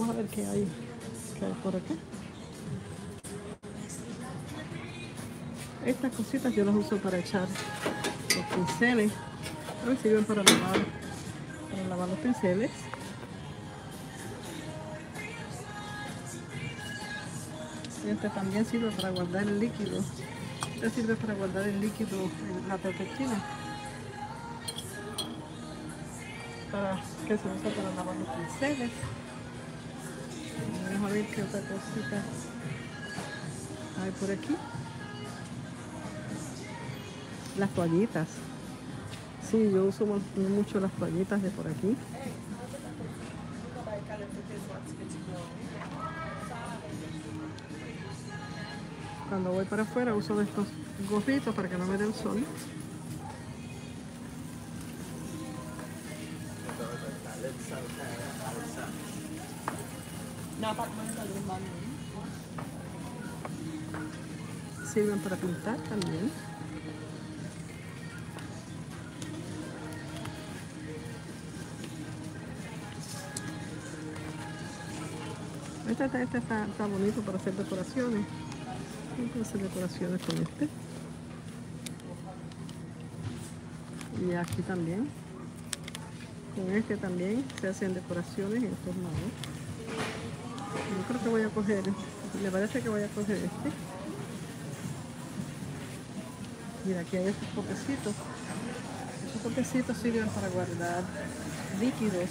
Vamos a ver qué hay por acá. Estas cositas yo las uso para echar los pinceles. Me sirven para lavar los pinceles. Este también sirve para guardar el líquido. Este sirve para guardar el líquido en la perfectina. Que se usa para lavar los pinceles. Vamos a ver qué otra cosita hay por aquí. Las toallitas. Sí, yo uso mucho las toallitas de por aquí. Cuando voy para afuera uso de estos gorritos para que no me dé el sol. Sirven para pintar también. Este está bonito para hacer decoraciones. Puedo hacer decoraciones con este. Y aquí también. Con este también se hacen decoraciones en estos lados. Yo creo que voy a coger, me parece que voy a coger este. Mira, aquí hay estos potecitos. Estos potecitos sirven para guardar líquidos.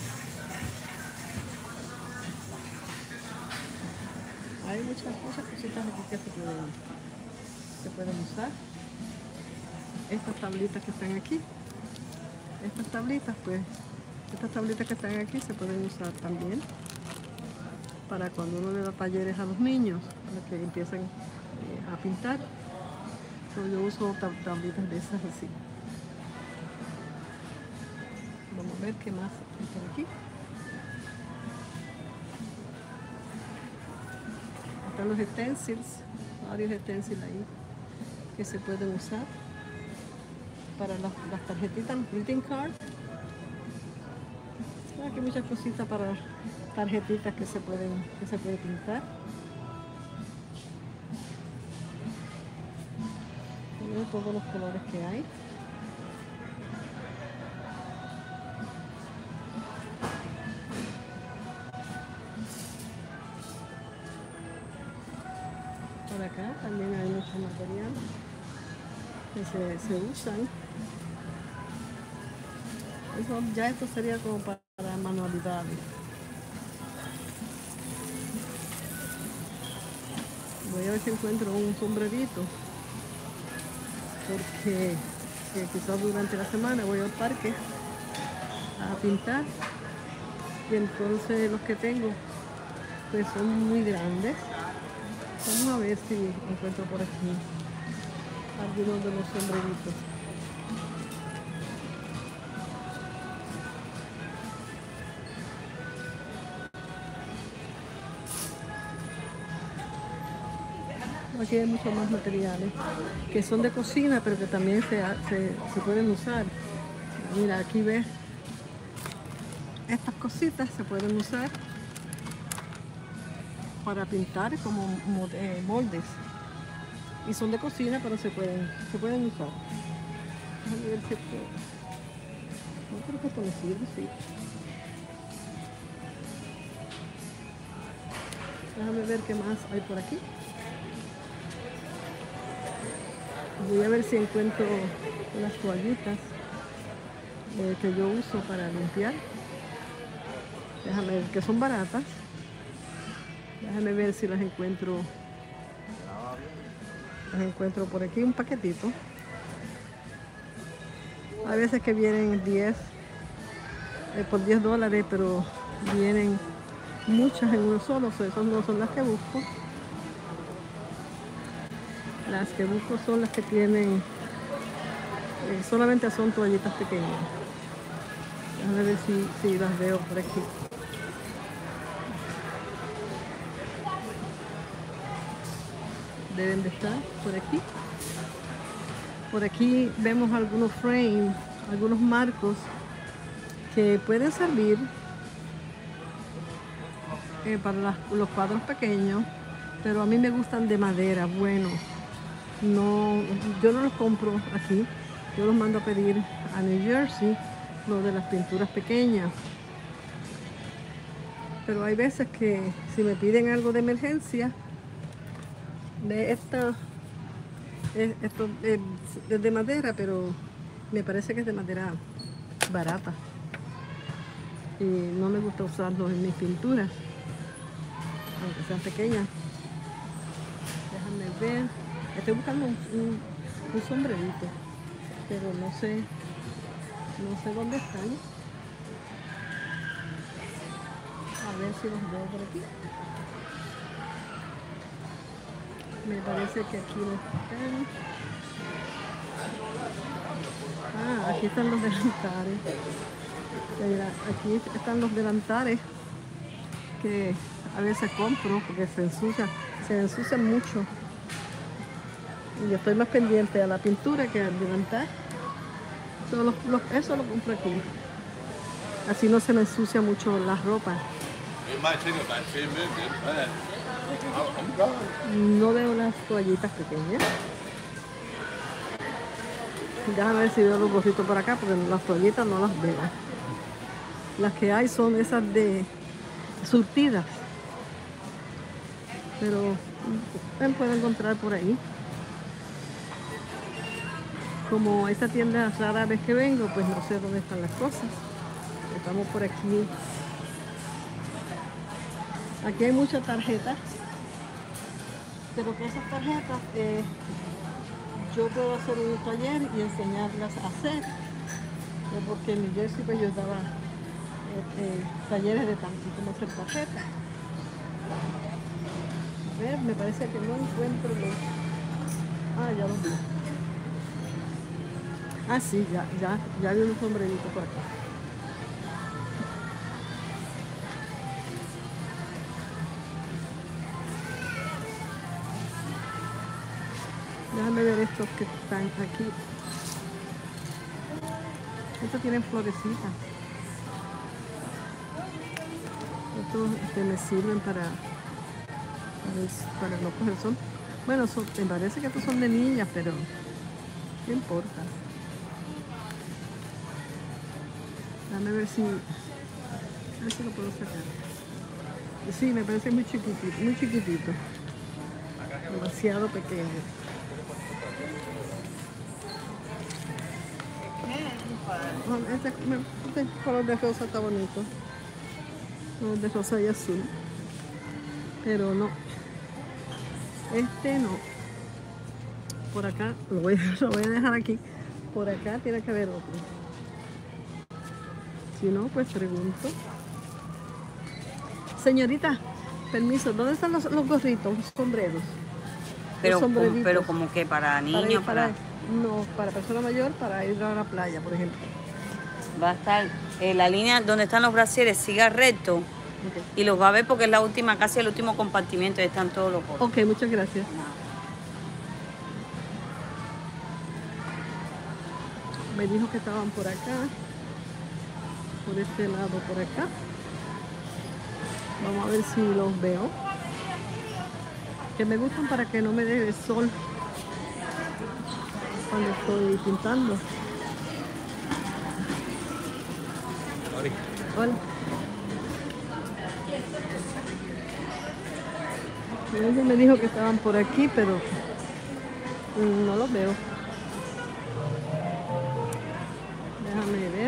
Hay muchas cositas aquí que se pueden usar. Estas tablitas que están aquí. Estas tablitas que están aquí se pueden usar también para cuando uno le da talleres a los niños, para que empiecen a pintar. Yo uso tablitas de esas así. Vamos a ver qué más hay por aquí. Están los utensils, varios utensils ahí que se pueden usar para las tarjetitas, los greeting cards. Aquí hay muchas cositas para tarjetitas que se puede pintar. Miren todos los colores que hay. Por acá también hay mucho material que se usan. Esto sería como para manualidades. Voy a ver si encuentro un sombrerito, porque quizás durante la semana voy al parque a pintar y entonces los que tengo pues son muy grandes. Vamos a ver si encuentro por aquí algunos de los sombreritos. Aquí hay muchos más materiales que son de cocina, pero que también se pueden usar. Mira, aquí ves, estas cositas se pueden usar para pintar como moldes. Y son de cocina, pero se pueden usar. Déjame ver si esto... No creo que esto me sirve, sí. Déjame ver qué más hay por aquí. Voy a ver si encuentro unas toallitas que yo uso para limpiar. Déjame ver, que son baratas. Déjame ver si las encuentro. Las encuentro por aquí, un paquetito. A veces que vienen 10 por $10, pero vienen muchas en uno solo. Esas no son las que busco. Las que busco son las que tienen, solamente son toallitas pequeñas. Déjame ver si las veo por aquí. Deben de estar por aquí. Por aquí vemos algunos frames, algunos marcos que pueden servir para los cuadros pequeños, pero a mí me gustan de madera, bueno. No, yo no los compro aquí, yo los mando a pedir a New Jersey, lo de las pinturas pequeñas. Pero hay veces que si me piden algo de emergencia, de esto es de madera, pero me parece que es de madera barata. Y no me gusta usarlos en mis pinturas, aunque sean pequeñas. Déjame ver. Estoy buscando un sombrerito, pero no sé dónde están. A ver si los veo por aquí. Me parece que aquí no están. Ah, aquí están los delantares. Mira, aquí están los delantares que a veces compro porque se ensucian mucho. Y yo estoy más pendiente a la pintura que al delantal. Eso lo compro aquí. Así no se me ensucia mucho la ropa. No veo las toallitas pequeñas. Déjame ver si veo los gorritos por acá, porque las toallitas no las veo. Las que hay son esas de surtidas. Pero me puedo encontrar por ahí. Como esta tienda rara vez que vengo, pues no sé dónde están las cosas. Estamos por aquí. Aquí hay muchas tarjetas. Pero que esas tarjetas yo puedo hacer un taller y enseñarlas a hacer. Porque en New Jersey pues yo daba talleres de cómo hacer tarjetas. A ver, me parece que no encuentro los... Ah, ya los vi. Ah, sí, ya vi un sombrerito por acá. Déjame ver estos que están aquí. Estos tienen florecitas. Estos me sirven para no coger sol. Bueno, me parece que estos son de niñas, pero no importa. Déjame ver si lo puedo sacar. Sí, me parece muy chiquitito. Demasiado pequeño. Este color de rosa está bonito. Color de rosa y azul. Pero no. Este no. Por acá, lo voy a dejar aquí. Por acá tiene que haber otro. Si no, pues pregunto. Señorita, permiso, ¿dónde están los gorritos, los sombreros? Pero como que para niños, no, para persona mayor, para ir a la playa, por ejemplo. Va a estar la línea donde están los brasieres, siga recto. Okay. Y los va a ver porque es la última, casi el último compartimiento, y están todos los gorros. Ok, muchas gracias. Me dijo que estaban por acá, por este lado, por acá. Vamos a ver si los veo. Que me gustan para que no me dé el sol cuando estoy pintando. Hola. Ella me dijo que estaban por aquí, pero no los veo. Déjame ver.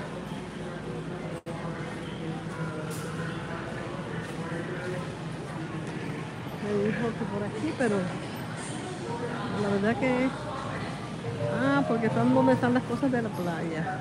Me dijo que por aquí, pero la verdad que... Ah, porque están donde están las cosas de la playa.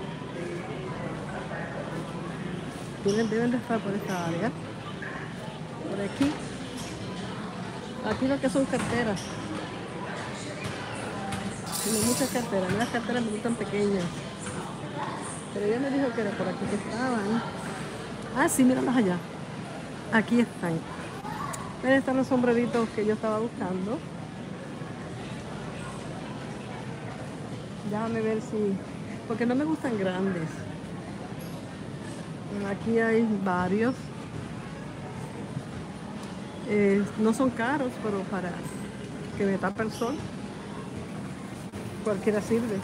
Deben de estar por esta área. Por aquí. Aquí lo que son carteras. Tiene muchas carteras. Las carteras me gustan pequeñas. Pero ella me dijo que era por aquí que estaban. Ah, sí, míralas allá. Aquí están. Ahí están los sombreritos que yo estaba buscando. Déjame ver si... Porque no me gustan grandes. Aquí hay varios. No son caros, pero para que me tape el sol, cualquiera sirve.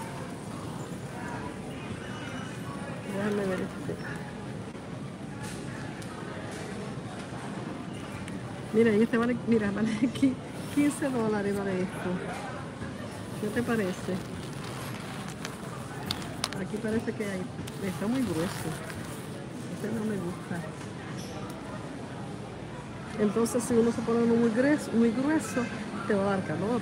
Déjame ver Mira, y este vale, mira, vale aquí $15 vale esto. ¿Qué te parece? Aquí parece que está muy grueso. Este no me gusta. Entonces, si uno se pone uno muy grueso, te va a dar calor.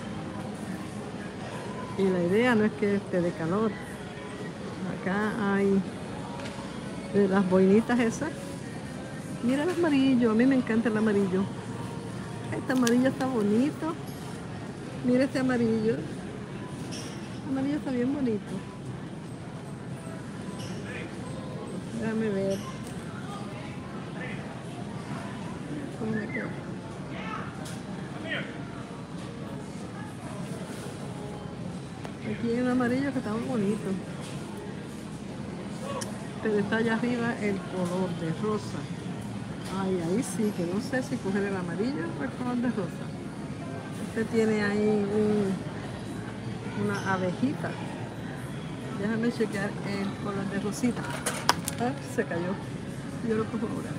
Y la idea no es que te dé calor. Acá hay de las boinitas esas. Mira el amarillo, a mí me encanta el amarillo. Este amarillo está bonito. Mira este amarillo. El amarillo está bien bonito. Déjame ver. ¿Cómo me queda? Aquí hay un amarillo que está muy bonito. Pero está allá arriba el color de rosa. Ay, ahí sí, que no sé si coger el amarillo o el color de rosa. Este tiene ahí una abejita. Déjame chequear el color de rosita. Ah, se cayó. Yo lo cojo ahora.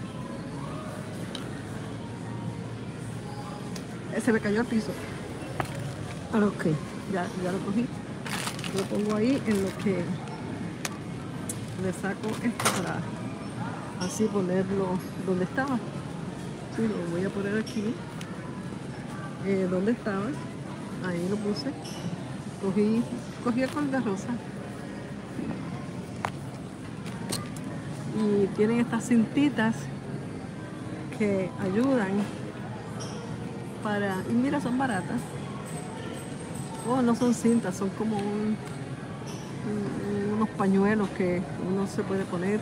Se me cayó al piso. Ah, ok, ya lo cogí. Lo pongo ahí en lo que le saco esto para así ponerlo donde estaba. Sí, lo voy a poner aquí donde estaba. Ahí lo puse. Cogí el color de rosa. Y tienen estas cintitas que ayudan para... Y mira, son baratas. Oh, no son cintas, son como unos pañuelos que uno se puede poner.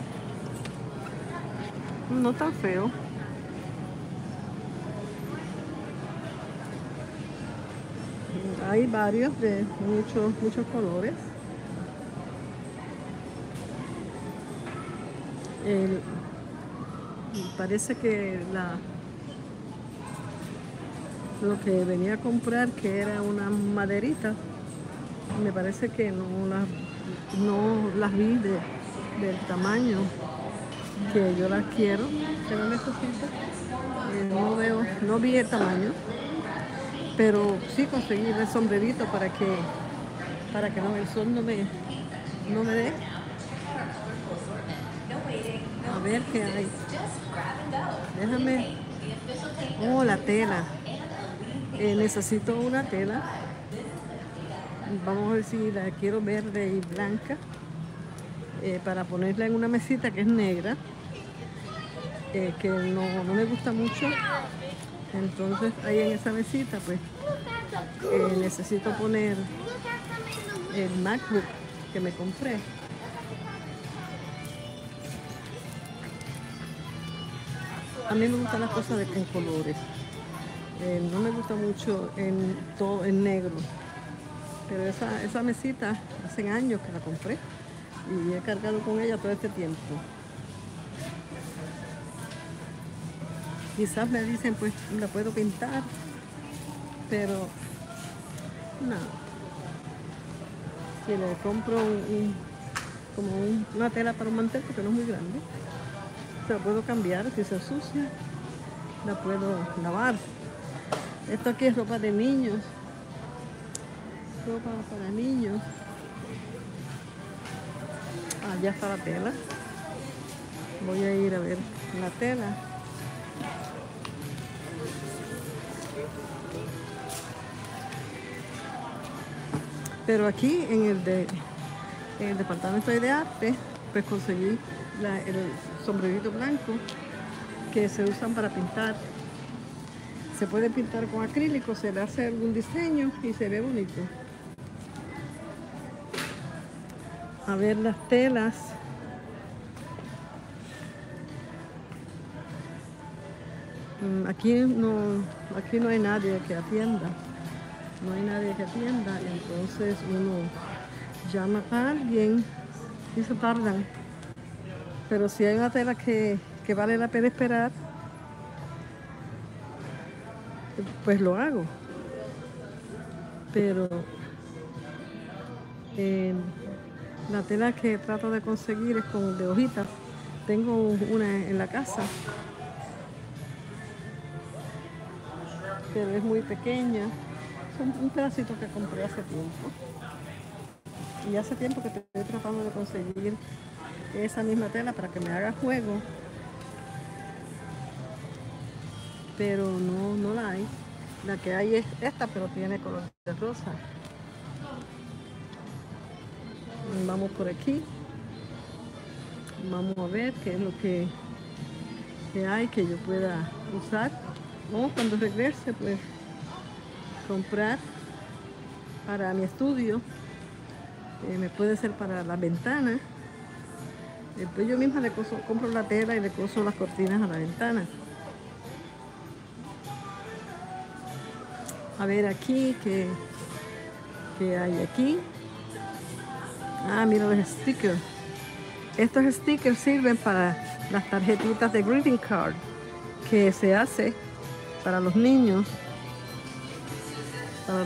No tan feo. Hay varios de muchos colores. Parece que lo que venía a comprar, que era una maderita, me parece que no las vi del tamaño que yo las quiero. Pero necesito, no vi el tamaño, pero sí conseguí el sombrerito para que el sol no me dé. A ver qué hay. Déjame. Oh, la tela. Necesito una tela. Vamos a ver si la quiero verde y blanca. Para ponerla en una mesita que es negra. Que no me gusta mucho. Entonces ahí en esa mesita pues necesito poner el MacBook que me compré. A mí me gustan las cosas en colores. No me gusta mucho en negro. Pero esa mesita hace años que la compré y he cargado con ella todo este tiempo. Quizás me dicen, pues la puedo pintar, pero no. Si le compro una tela para un mantel, porque no es muy grande, se la puedo cambiar. Si se ensucia, la puedo lavar. Esto aquí es ropa de niños. Ropa para niños. Ah, ya está la tela. Voy a ir a ver la tela. Pero aquí en el departamento de arte, pues conseguí el sombrerito blanco que se usan para pintar. Se puede pintar con acrílico, se le hace algún diseño y se ve bonito. A ver las telas. Aquí no hay nadie que atienda. No hay nadie que atienda, entonces uno llama a alguien y se tardan. Pero si hay una tela que vale la pena esperar, pues lo hago. Pero la tela que trato de conseguir es con de hojitas. Tengo una en la casa, pero es muy pequeña. Es un pedacito que compré hace tiempo. Y hace tiempo que estoy tratando de conseguir esa misma tela para que me haga juego. Pero no la hay. La que hay es esta, pero tiene color de rosa. Vamos por aquí. Vamos a ver qué es lo que hay que yo pueda usar. O cuando regrese, pues comprar para mi estudio. Me puede ser para las ventanas. Después yo misma le compro la tela y le coso las cortinas a la ventana. A ver aquí, ¿qué hay aquí? Ah, mira los stickers. Estos stickers sirven para las tarjetitas de greeting card que se hace para los niños, para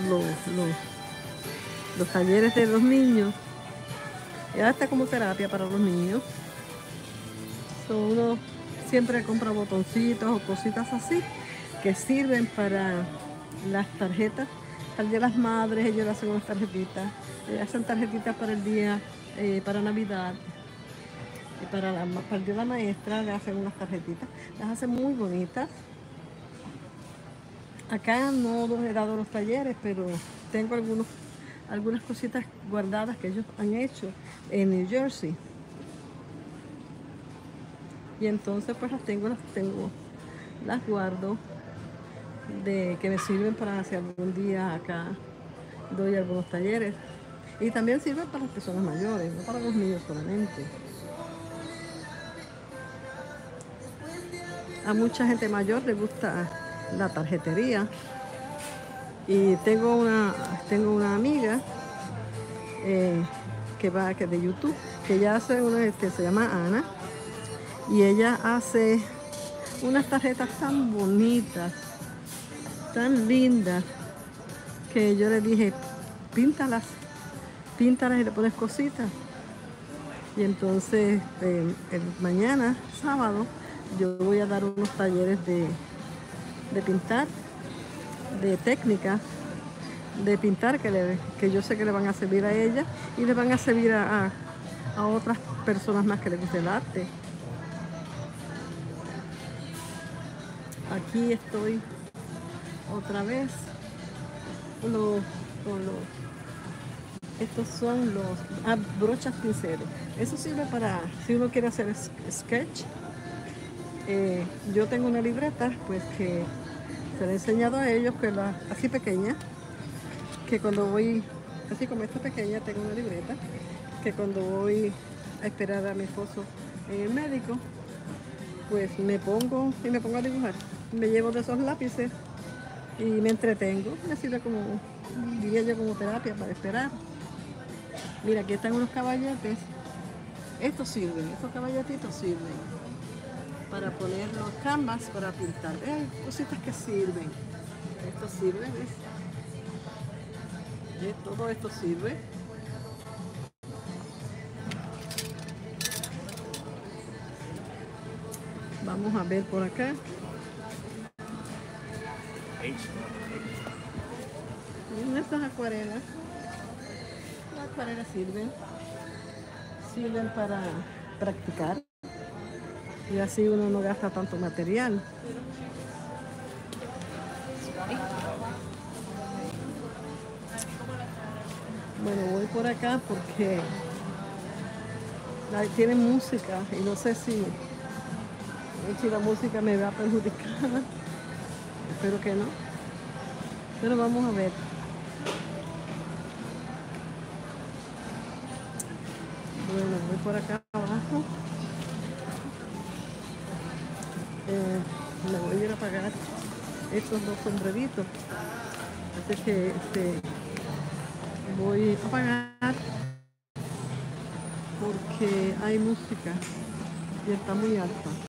los talleres de los niños. Ya está como terapia para los niños. Uno siempre compra botoncitos o cositas así que sirven para las tarjetas. Al día de las madres ellos le hacen unas tarjetitas, hacen tarjetitas para el día, para Navidad, y para el día de la maestra le hacen unas tarjetitas, las hacen muy bonitas. Acá no los he dado los talleres, pero tengo algunas cositas guardadas que ellos han hecho en New Jersey. Y entonces pues las guardo, que me sirven para hacer algún día acá doy algunos talleres. Y también sirven para las personas mayores, no para los niños solamente. A mucha gente mayor le gusta la tarjetería. Y tengo una amiga que de YouTube, que ella hace se llama Ana, y ella hace unas tarjetas tan bonitas, tan lindas, que yo le dije, píntalas y le pones cositas. Y entonces mañana, sábado, yo voy a dar unos talleres de pintar, de técnica de pintar, que yo sé que le van a servir a ella y le van a servir a otras personas más que les guste el arte. Aquí estoy otra vez estos son los brochas pinceles. Eso sirve para si uno quiere hacer sketch. Yo tengo una libreta pues que se le he enseñado a ellos, que así pequeña, que cuando voy, así como esta pequeña, tengo una libreta, que cuando voy a esperar a mi esposo en el médico, pues me pongo a dibujar. Me llevo de esos lápices y me entretengo. Me sirve como, diría yo, como terapia para esperar. Mira, aquí están unos caballetes. Estos caballetitos sirven para poner los canvas para pintar. Cositas que sirven. Esto sirve, ¿ves? Todo esto sirve. Vamos a ver por acá. Estas acuarelas. Las acuarelas sirven para practicar. Y así uno no gasta tanto material. Bueno, voy por acá porque tiene música y no sé si la música me va a perjudicar. Espero que no. Pero vamos a ver. Bueno, voy por acá abajo. Me voy a ir a pagar estos dos sombreritos. Así que voy a pagar porque hay música y está muy alta.